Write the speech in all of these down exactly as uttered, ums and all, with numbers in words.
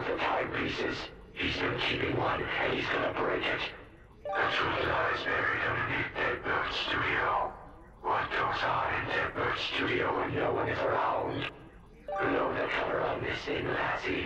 with the timepieces. He's been keeping one, and he's gonna break it. The truth lies buried underneath Deadbird Studio. What goes on in Deadbird Studio when no one is around? Know the color on this thing, Lassie.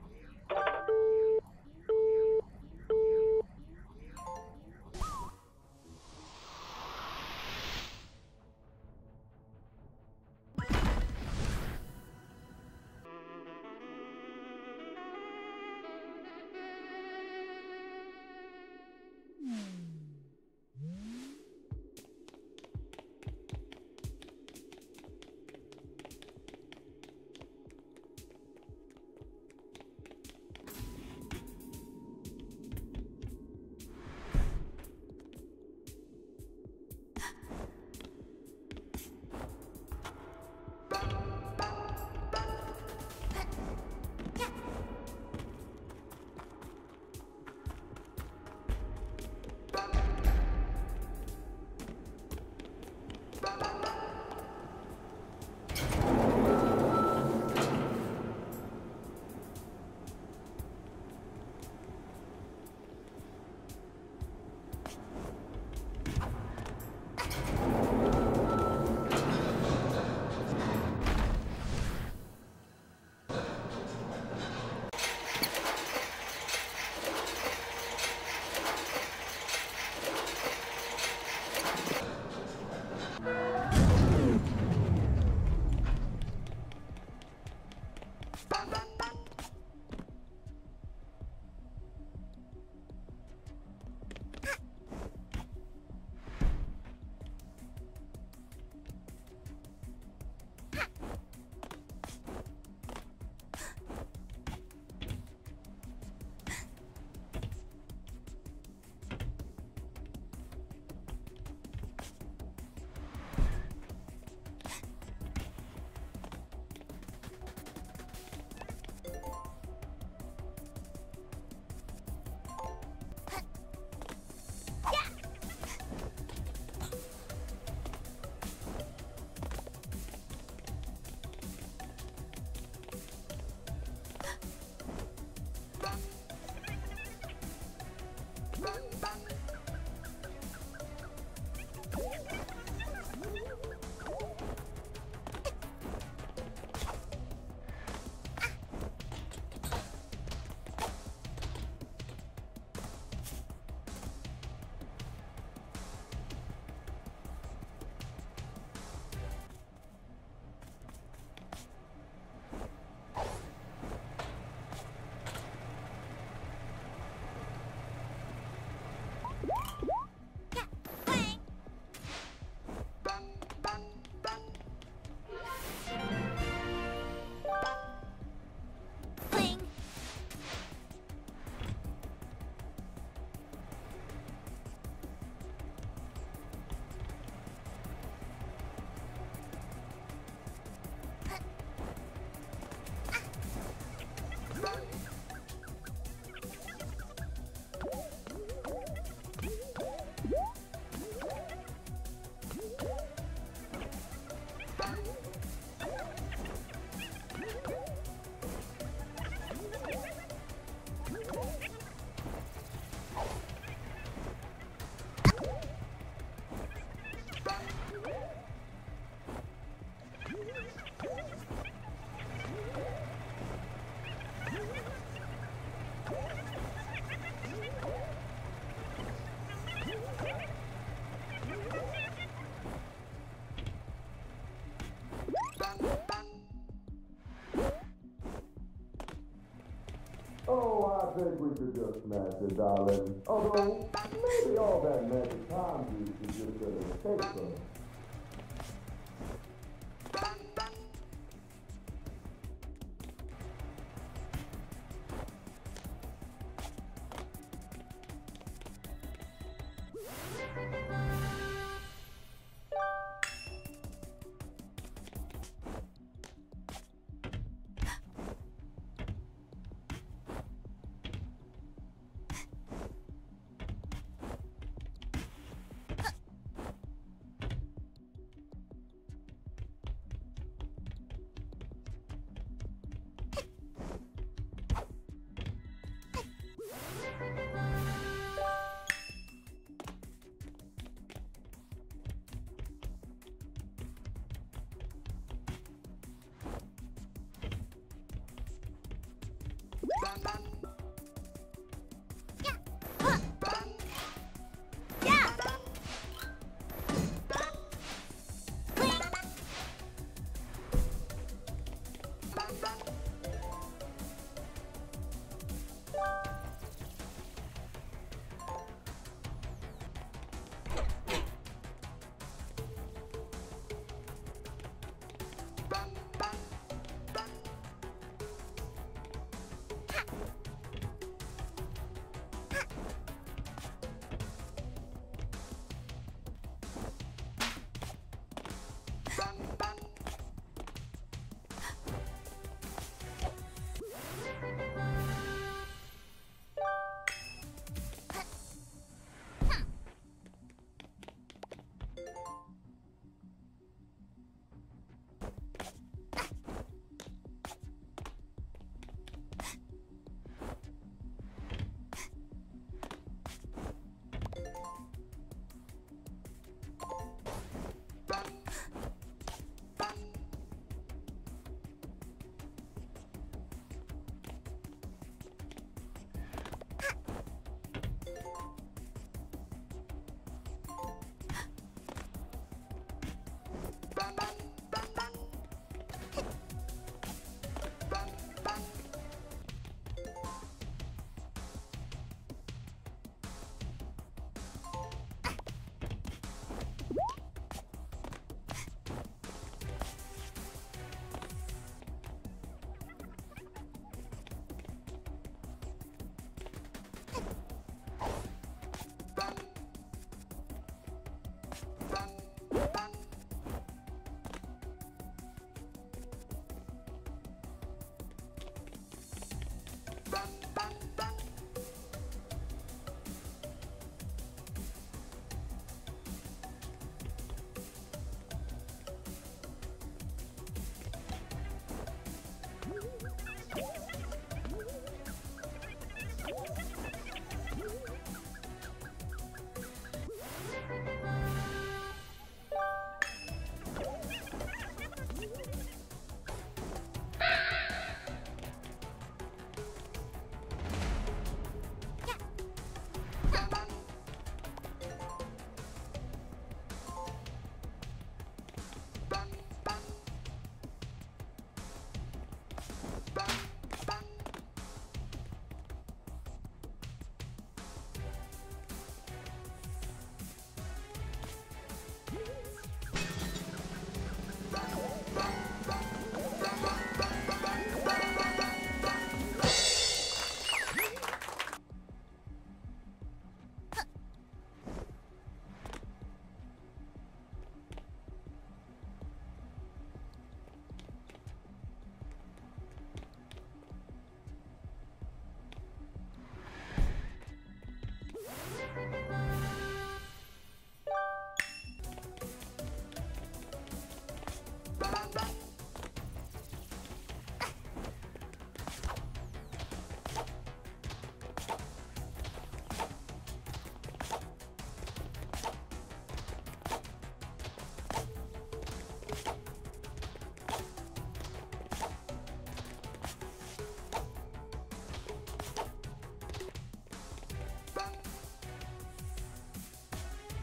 Oh, I think we could just smash it, darling. Although, maybe all that magic time juice is just a mistake for us.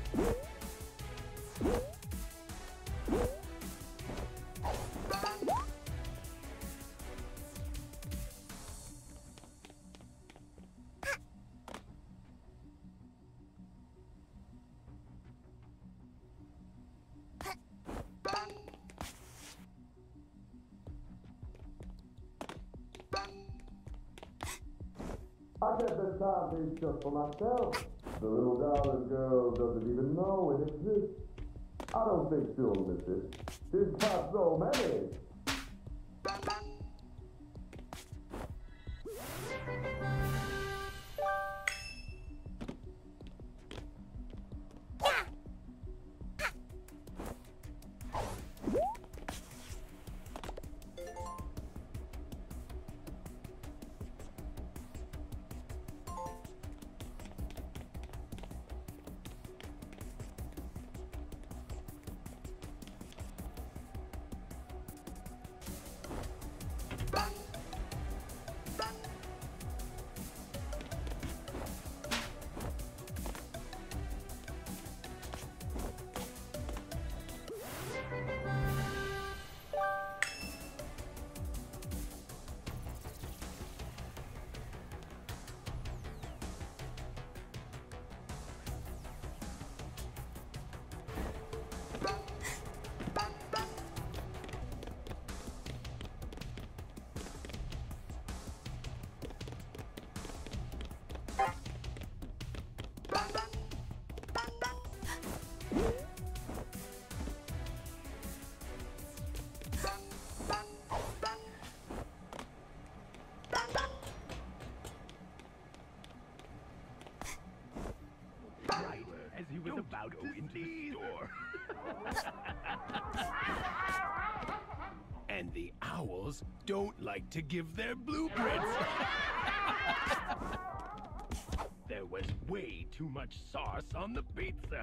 I get the time these just for myself. The little darling girl doesn't even know it exists. I don't think she'll miss it. She's got so many. As he was about to go into the store. And the owls don't like to give their blueprints. There was way too much sauce on the pizza.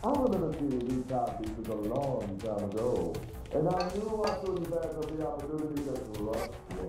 I remember seeing these timepieces a long time ago, and I knew I couldn't pass up the opportunity to crush one.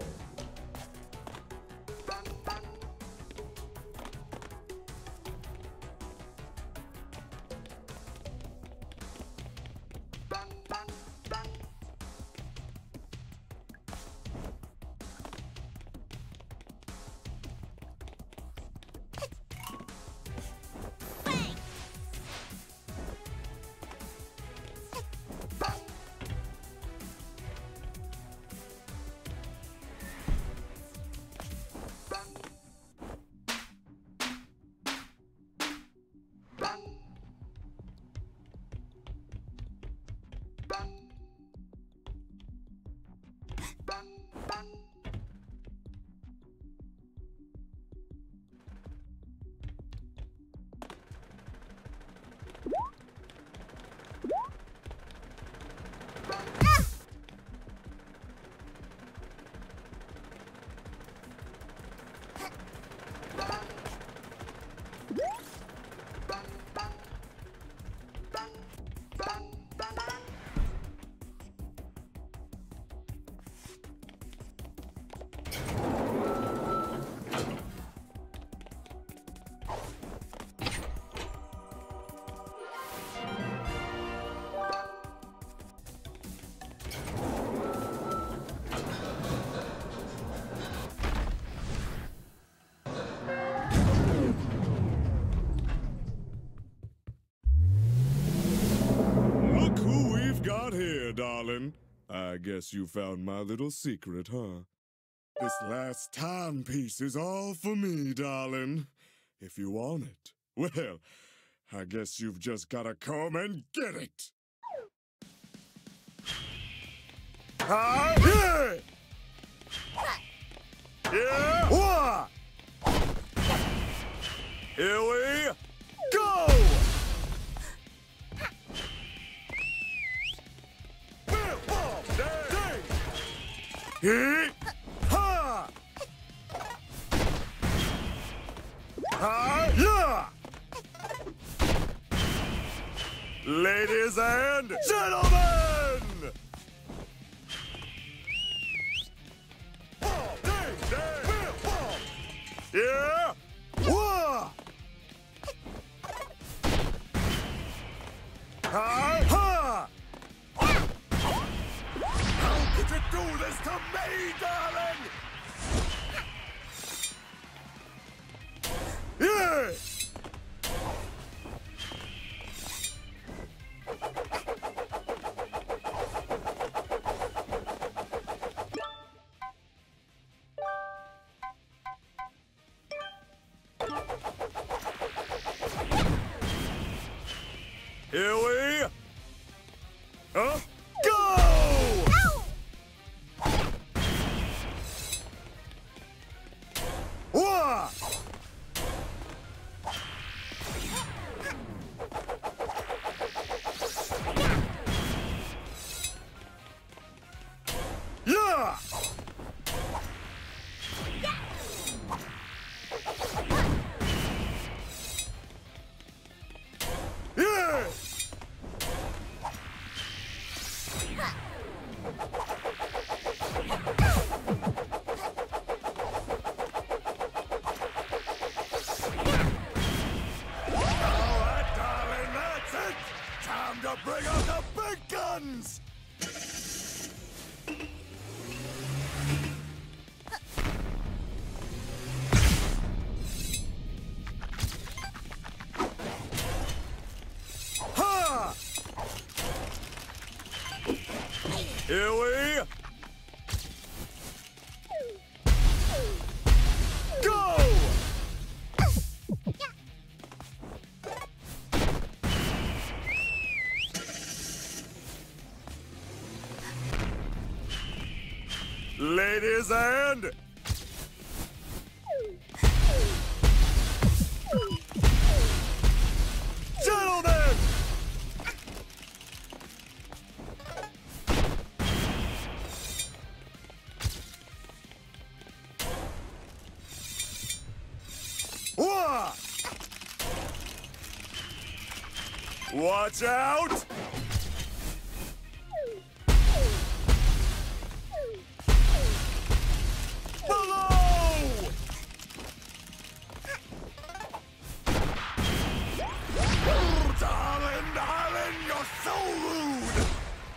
Darling, I guess you found my little secret, huh? This last timepiece is all for me, darling. If you want it, well, I guess you've just gotta come and get it. Ah, yeah! Yeah! Wah! Here we go! Hit! Ha! Ha! Yeah! Ladies and gentlemen! Yeah! Wah! Ha! Ha! How could you do this to me, darling? Yeah! Here we uh, go! Ow! Wah! Yeah! Yeah! Alright, darling, that's it! Time to bring out the big guns! Ha! Here we go! Ladies and gentlemen! Wah! Watch out! Below! Darling, darling, you're so rude!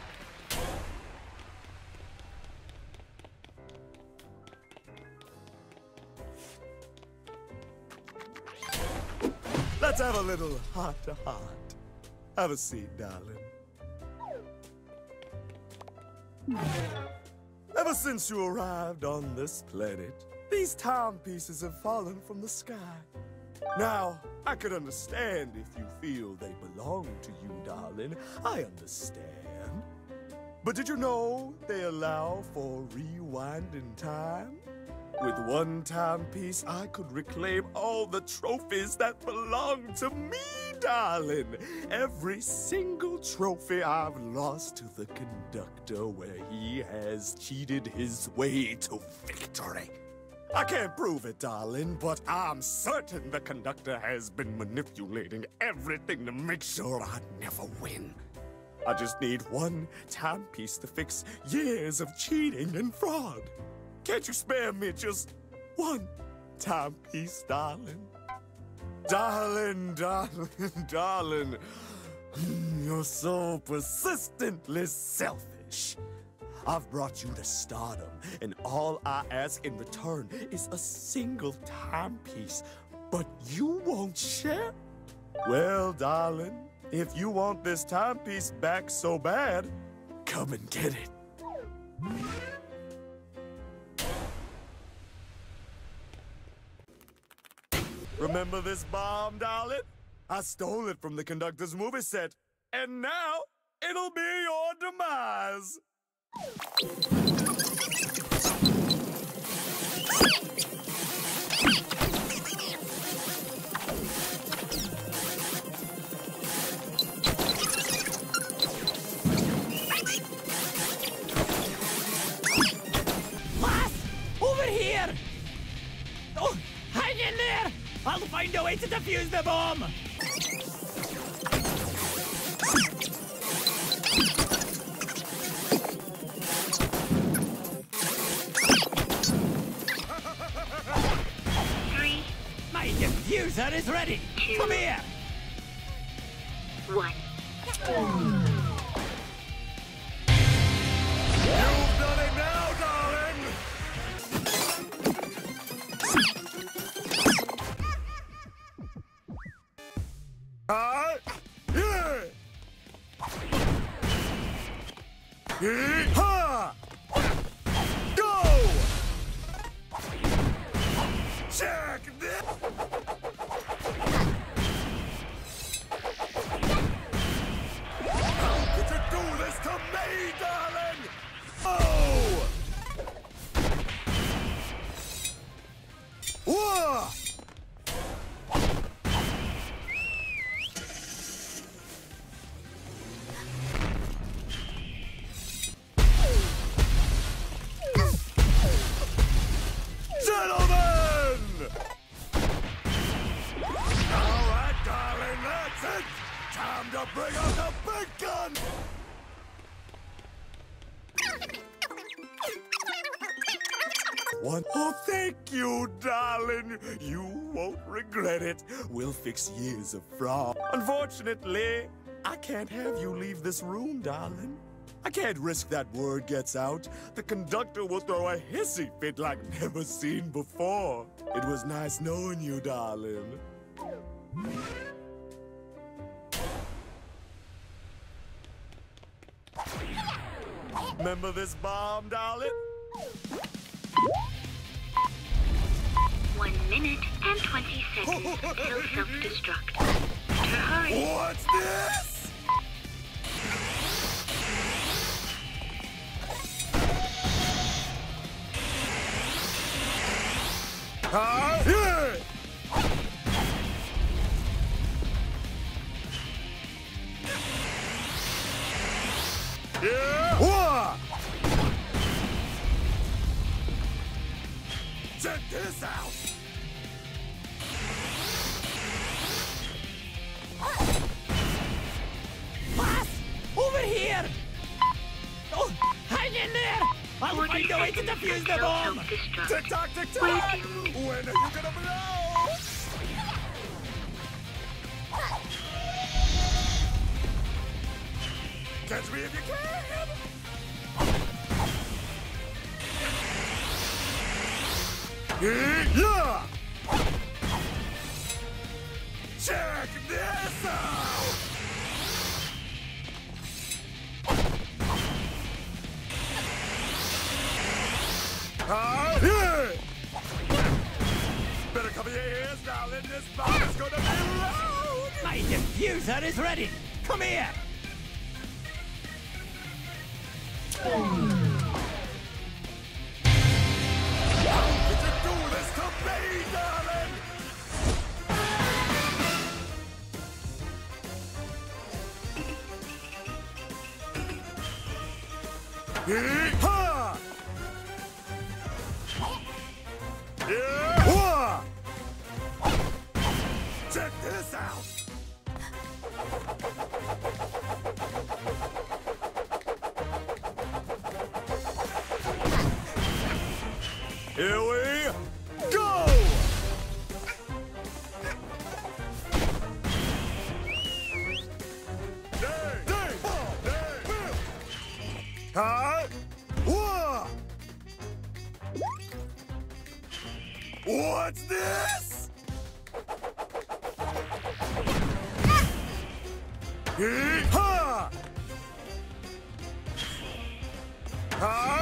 Let's have a little heart-to-heart. Have a seat, darling. Ever since you arrived on this planet, these timepieces have fallen from the sky. Now, I could understand if you feel they belong to you, darling. I understand. But did you know they allow for rewinding time? With one timepiece, I could reclaim all the trophies that belong to me, darling. Every single trophy I've lost to the conductor where he has cheated his way to victory. I can't prove it, darling, but I'm certain the conductor has been manipulating everything to make sure I never win. I just need one timepiece to fix years of cheating and fraud. Can't you spare me just one timepiece, darling? Darling, darling, darling, you're so persistently selfish. I've brought you to stardom, and all I ask in return is a single timepiece, but you won't share? Well, darling, if you want this timepiece back so bad, come and get it. Remember this bomb, darling? I stole it from the conductor's movie set, and now it'll be your demise. Boss! Over here! Oh, hang in there! I'll find a way to defuse the bomb! Three. My diffuser is ready! Two. Come here! One. You've done it now, darling! Ah! Yeah! Yee-haw! Go! Check this! How could you do this to me, darling? Oh! Whoa! Gentlemen! All right, darling, that's it! Time to bring out the big gun! One. Oh, thank you, darling. You won't regret it. We'll fix years of fraud. Unfortunately, I can't have you leave this room, darling. I can't risk that word gets out. The conductor will throw a hissy fit like never seen before. It was nice knowing you, darling. Remember this bomb, darling? One minute and twenty seconds till self-destruct. To hurry. What's this? Huh? Yeah! Yeah! Whoa! Check this out! find a way to defuse the bomb! Self-destruct. Tick tock, tick tock! We're doomed. When are you gonna blow? Catch me if you can! Yeah! Check this out! Ah, yeah! Better cover your ears, darling. This bomb is gonna be loud! My diffuser is ready! Come here! How could you do this to me, darling? Yee-haw! Yeah! Check this out! Here we go! Day, day, day, Hi! Whoa! What's this? Hee-ha! Hi!